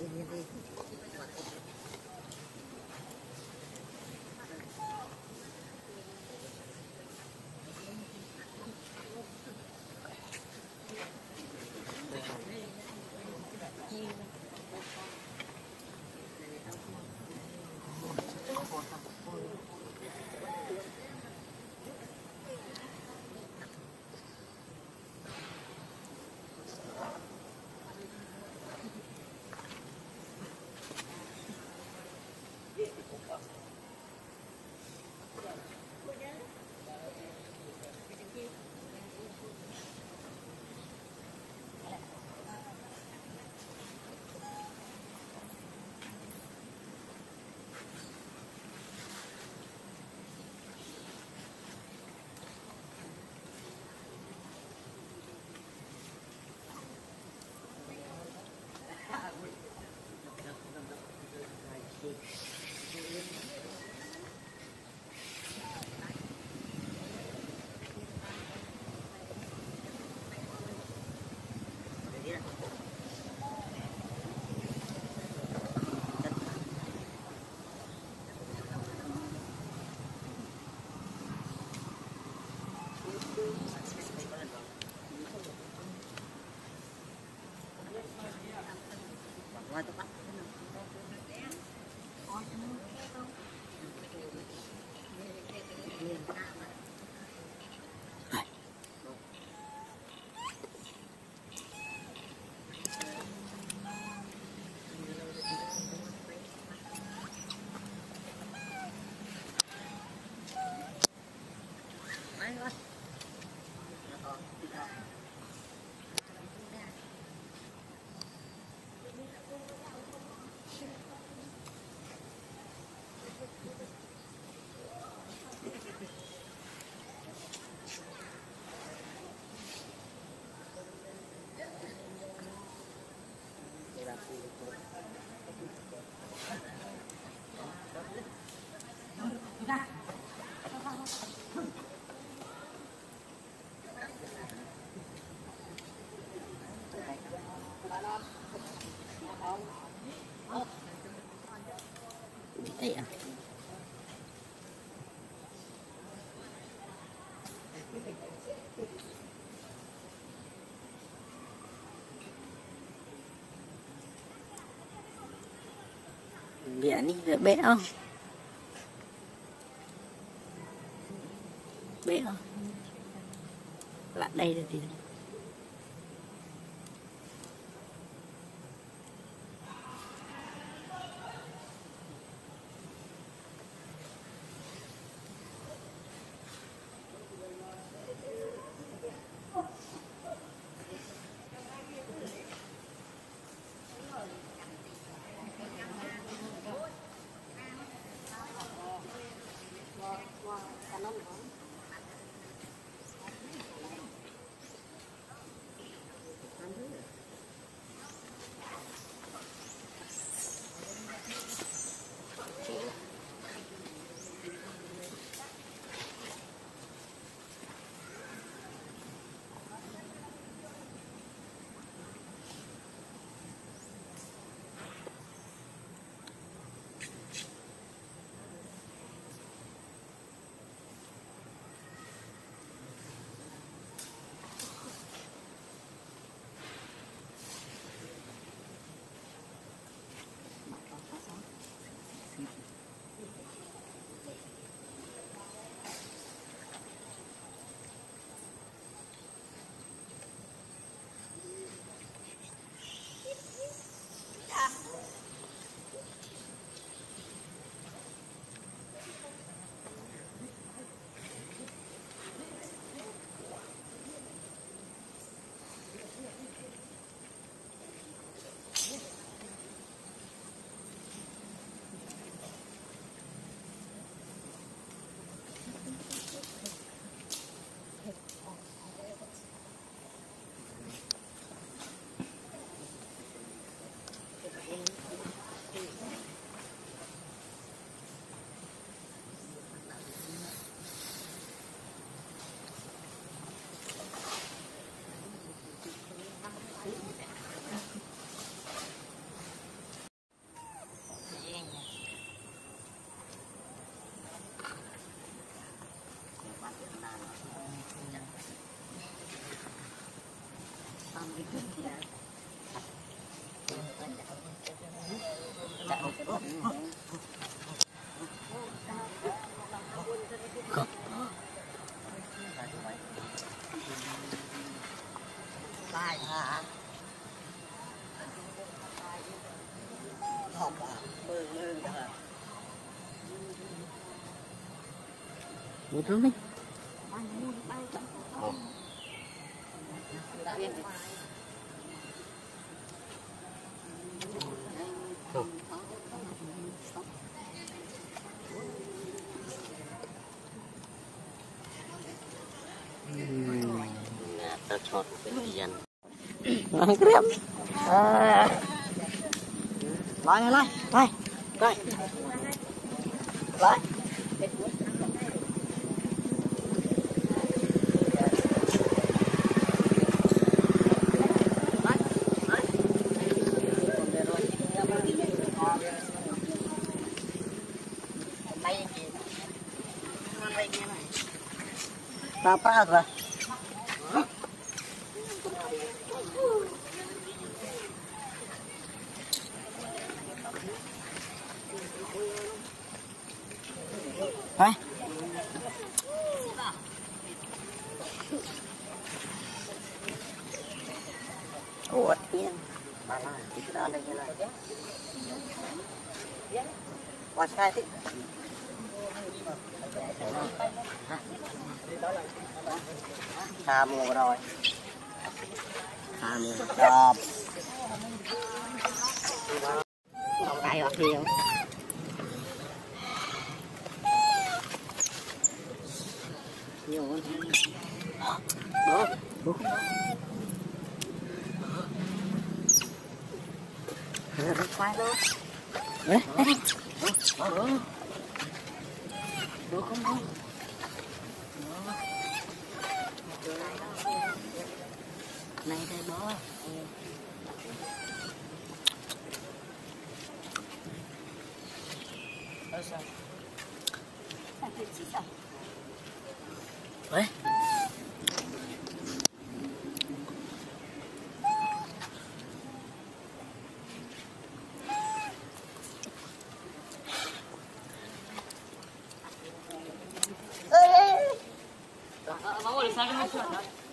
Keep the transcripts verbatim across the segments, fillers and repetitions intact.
Đấy à? Vẽ đi, vẽ bé không? Bé không? Lại đây là gì? Bài hả? Học à? Mừng mừng hả? Bút luôn đi. Ta chọn cái tiền Nói cái em. À. Lại lại lại lại lại lại ta phá rồi. Thôi. Ủa tiền. Qua sai thế. xa mua rồi À mua đập Không tay hoặc nhiều. nhiều hơn. Đó. Bố. Nó khoai luôn. Đấy, đây đây. Đó đó. Được không không? Này đây bó. Ở sao? Đấy. Vamos a salir mucho.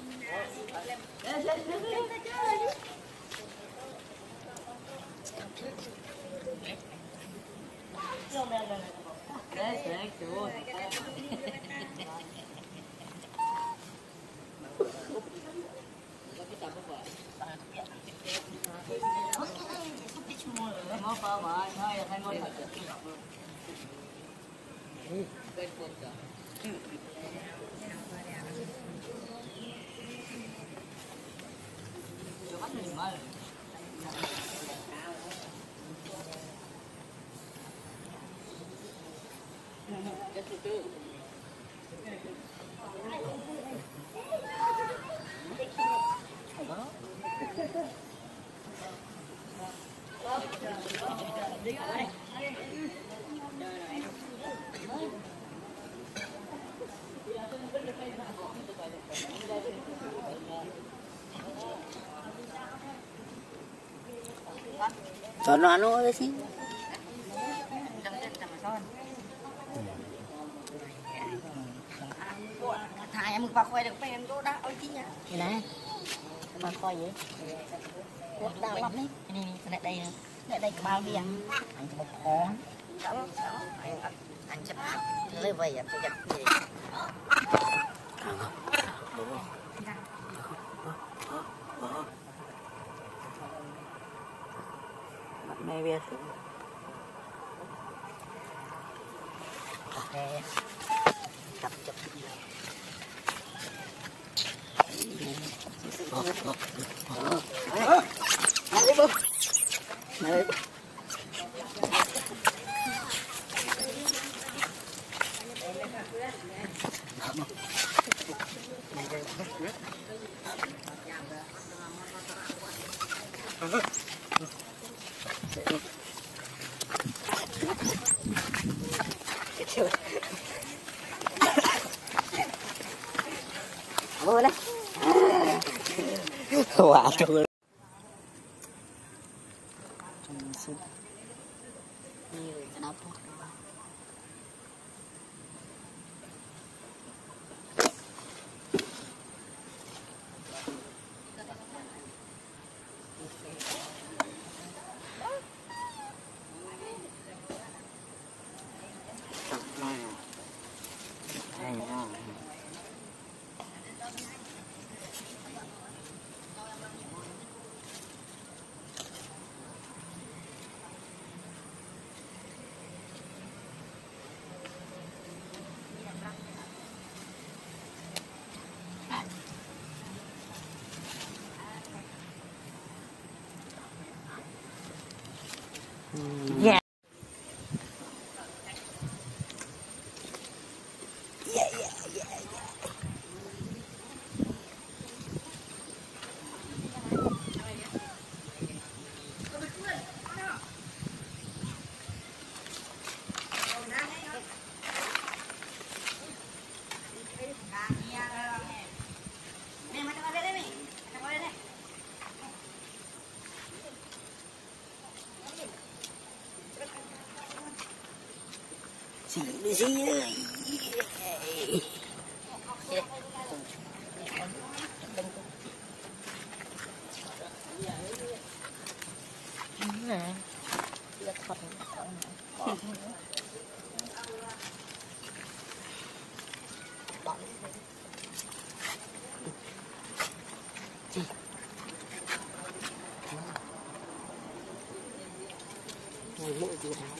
Cho nó ăn nữa đi. Thầy em vào khoai được mấy em đó đã ơi chi nha. Cái này. Mà coi vậy. Đau lắm đấy. Đây đây đây. Đây đây cái bao bia. Anh một con. Đó, đó. Anh anh chấp lấy về em sẽ giặt gì. Mẹ biết. Ok. Chập chập. Này đi bông. Này. Vô đây. Wow, trời. Nhiều cái nào không? Yeah. Xí đi xí ơi. Nè, là thật. Ngồi lội gì hả?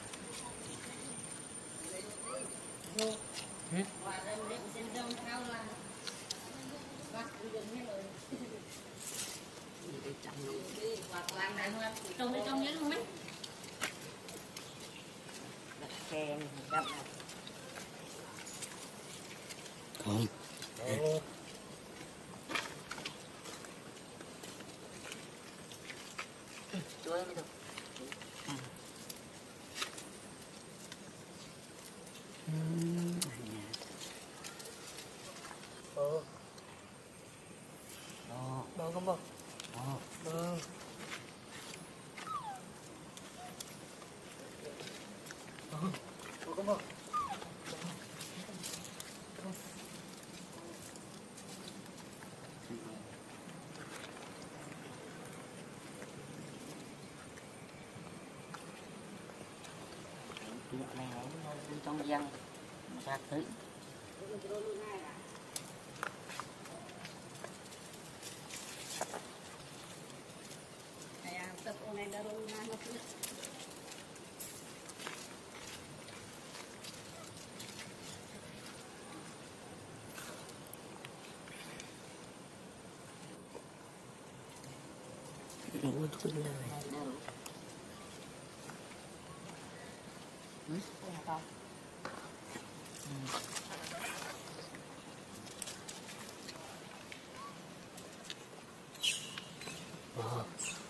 Trồng đi trồng nhớ luôn mấy. Kèm đập. Không. Chuối mới được. Bơ. Bơ không bơ. Bơ. Bơ không bơ. Chuyện này nó trong dân ra thứ. Đủ thuận lời. Ừ? Không. Ờ.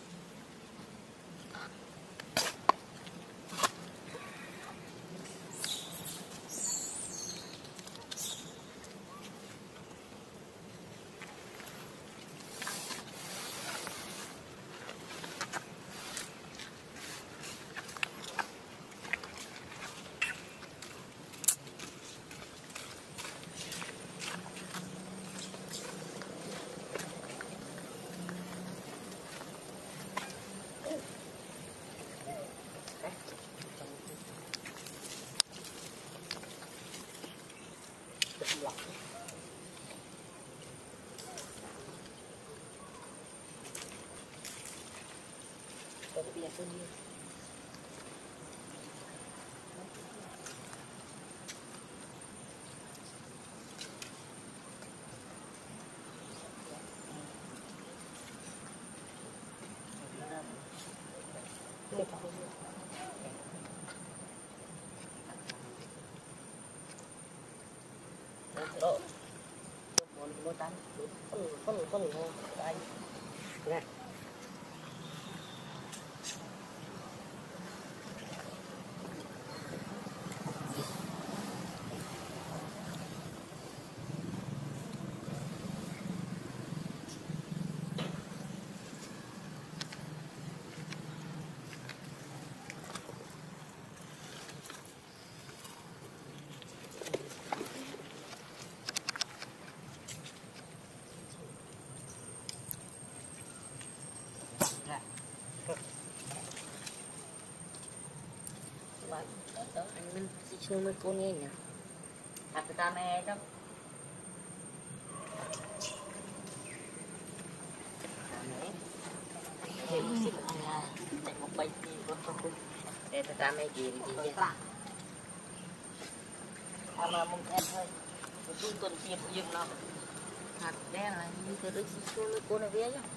Bây giờ tôi đi. Độ. Một một tám. Phân phân phân hồ anh. Nè. đó anh mình chỉ xuống mấy con nghe nhỉ thật ta mẹ đó thì xích là chạy một bay đi con con để ta mẹ gì gì vậy mà mong em thôi tôi tuần tiêm dừng nó thật đen là như thế đấy xuống mấy con này về chứ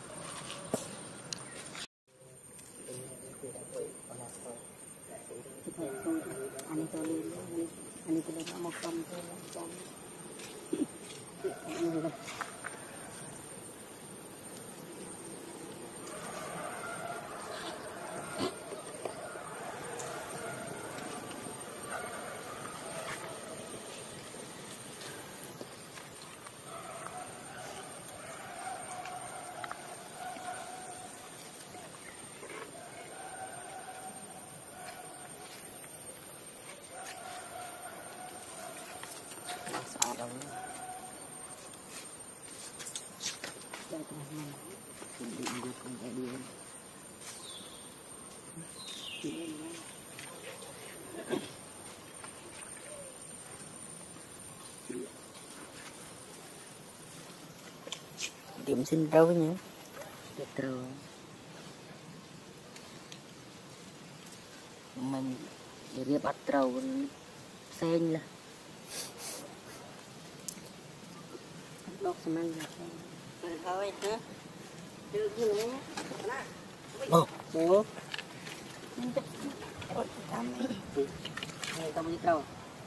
Ani to lên ani to lên một con thôi con sợ đâu cho tụi mình cũng bị được cũng phải đi điểm xin đâu nhỉ được rồi mình để biết bắt đầu xanh là đốt xem ăn Rồi thôi nữa. Đưa dừng nhé. bố bố này tao biết đâu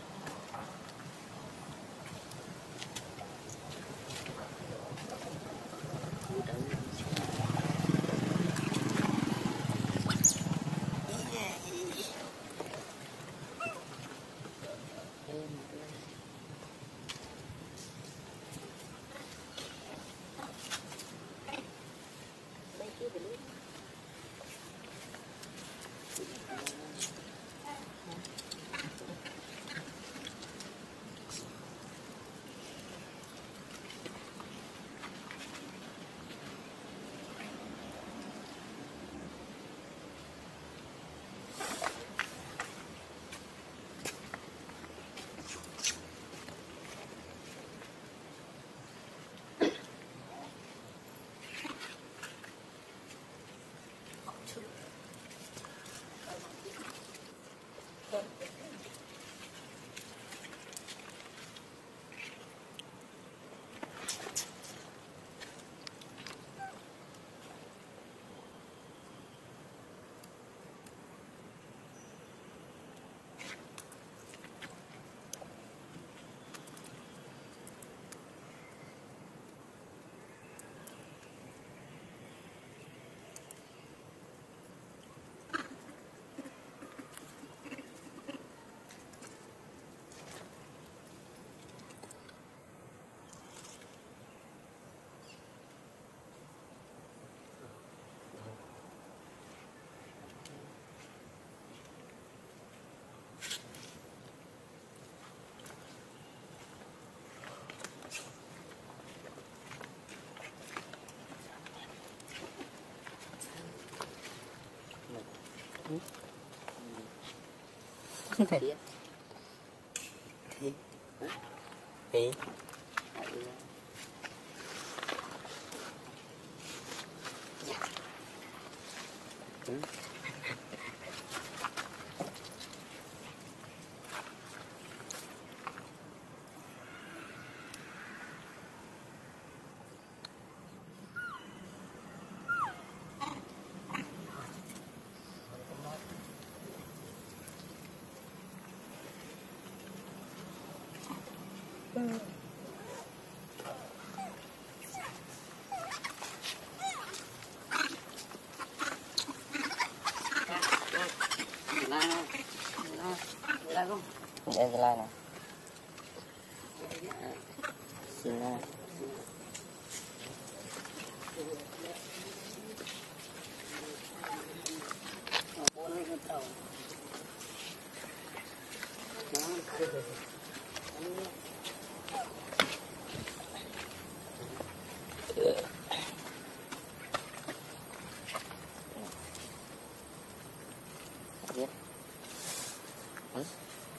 không phải biết thì thì em cái này nè xin ra biết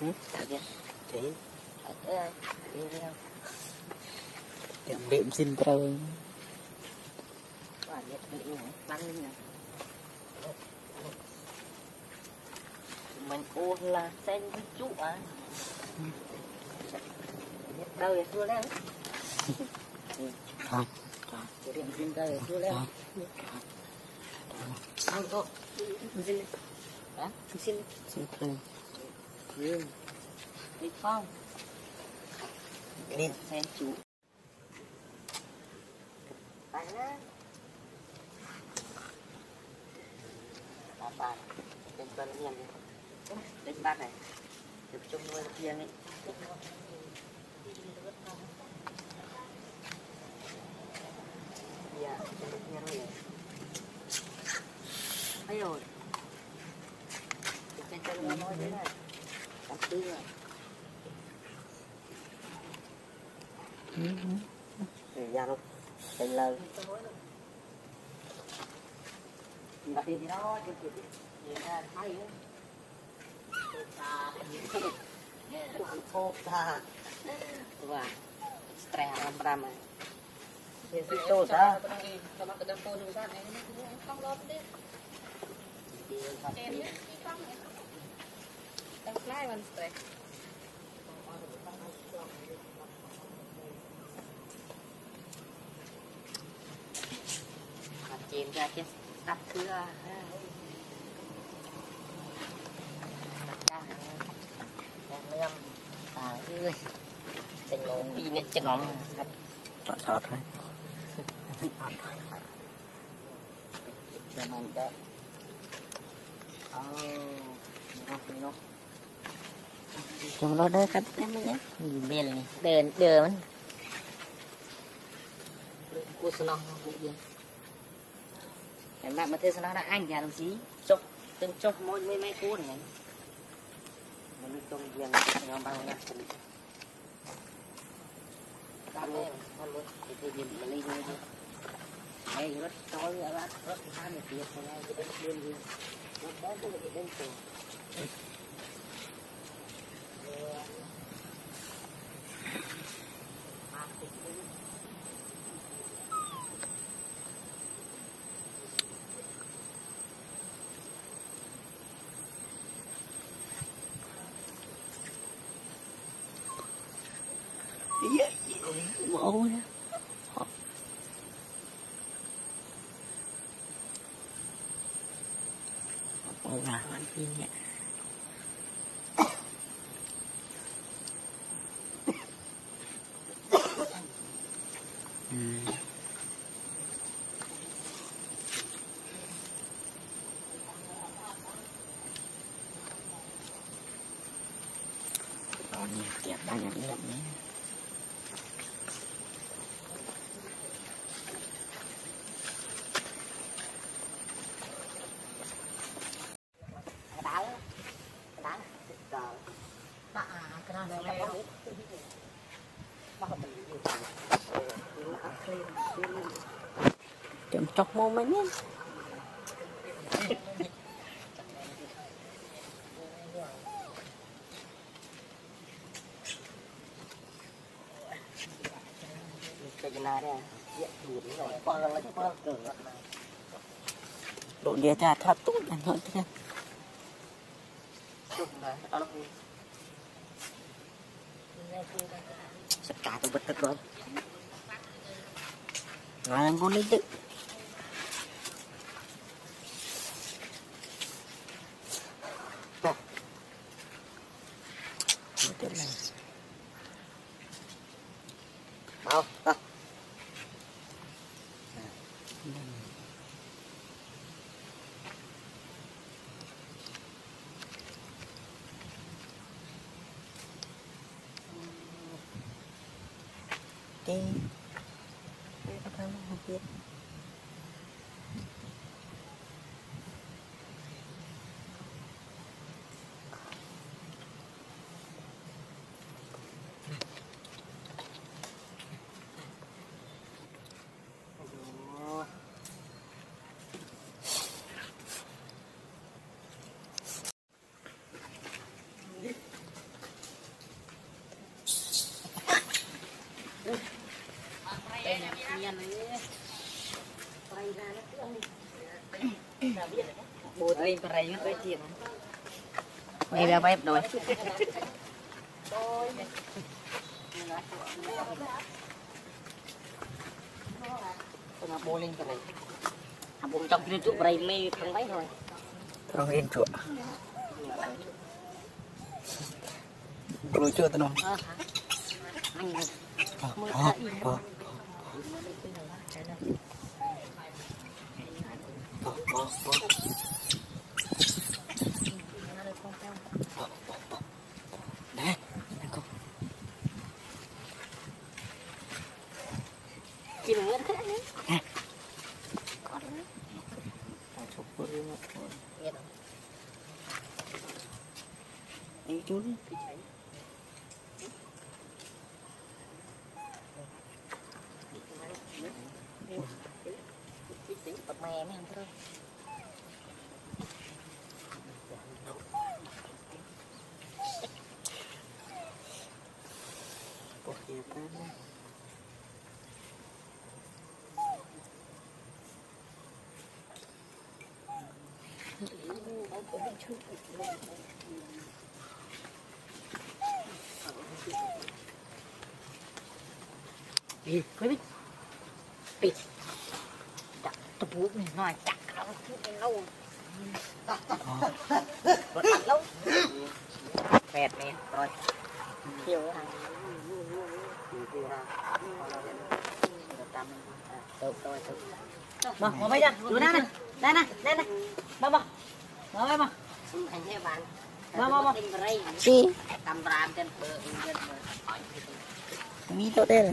Thế. Thế. Thế. Thế. Điểm điểm xin trâu. Quả nhiệt bị này, bắn lên này. Mình ô là sen với chú à. Nhiệt đâu xưa lên. Không. Cái điểm xin đâu xưa lên. Không thôi. Xin lên. Hả? Xin lên. Xin trâu. Dương. Đi phong. Đi. Sen chú. Bắn á. Bắn bắn. Đến bắn nhiên đi. Đến bắn này. Được chung nuôi riêng ấy. Dạ, cho được nhiên rồi. Thấy rồi. Trên chân nó nói thế này. Cảm tư rồi. Để ra luôn. Tên lời. Mà đi thì đó, trên kia thì ra thấy nữa. Phô ta. Và stress ram ram này. Thì sự tốt đó. Kalau ke depan urusan ini không lo đi. Em đi không. Đang fly one stress. Chìm ra chứ đắp thứ ra đang à ơi tình lòng đi nè chân ngọn Thật thật thôi. cho mình đó oh Trong đó đây cắt em nhé. bên này đơn đơn cô sơn nó em bạn mà thế nó đã anh nhà đồng chí chụp từng chụp mỗi mấy mấy cú này mình trồng riêng ngon bao nhiêu ăn luôn ăn luôn thì cái gì mà đi thôi đây rất tối rất rất khá là tuyệt này cái đến bên gì nó có cái cái đến từ Bộ nha. Bộ là anh đi nhẹ. Còn kẹp ba nhạc đẹp nhé. Chậm chọc mô mấy nhé. Độ địa ra thoát tốt là nói thế. Tất cả tôi bật tất rồi. Rồi anh vô lên tự. Thế này. Mau, ta. Đi. Đây có phải không biết. bột lên và rầy với chiếc đây là bếp rồi nó bôi lên cái này à bụng trong cái chuột rầy mê không mấy thôi Terus in chuột lucu tuh nong anh oh oh chị muốn thế nè đi chú đi bật mè mấy anh thôi đi quý vị đi chặt tập bút này nói chặt lâu lâu rồi chặt lâu phẹt nè rồi chiều cái hàng tự tôi tự mà mà bây giờ chú đây này đây này đây này mà mà mà mà anh theo bạn mà mà mà Chị cầm ram trên bờ trên bờ mi tốt đây này.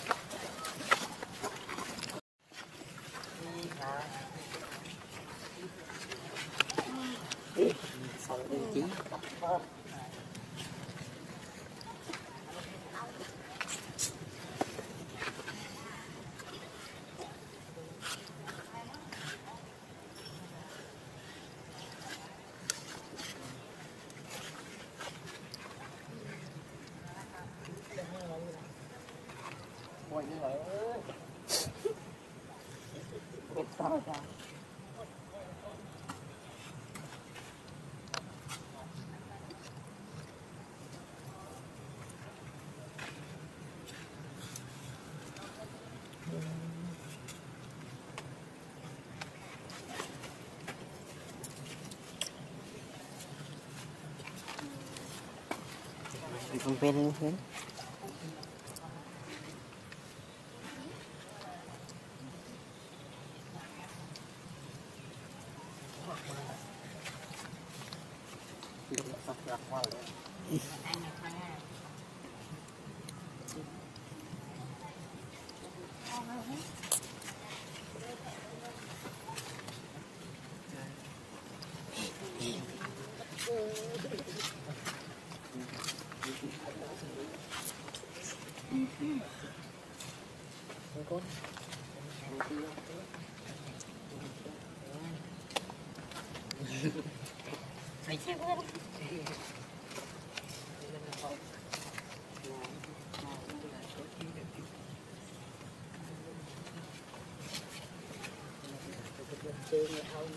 con pen luôn hết chơi người ông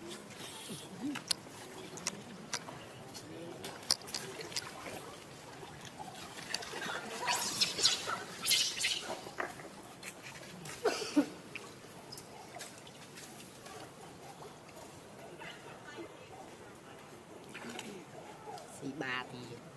Xì ba thì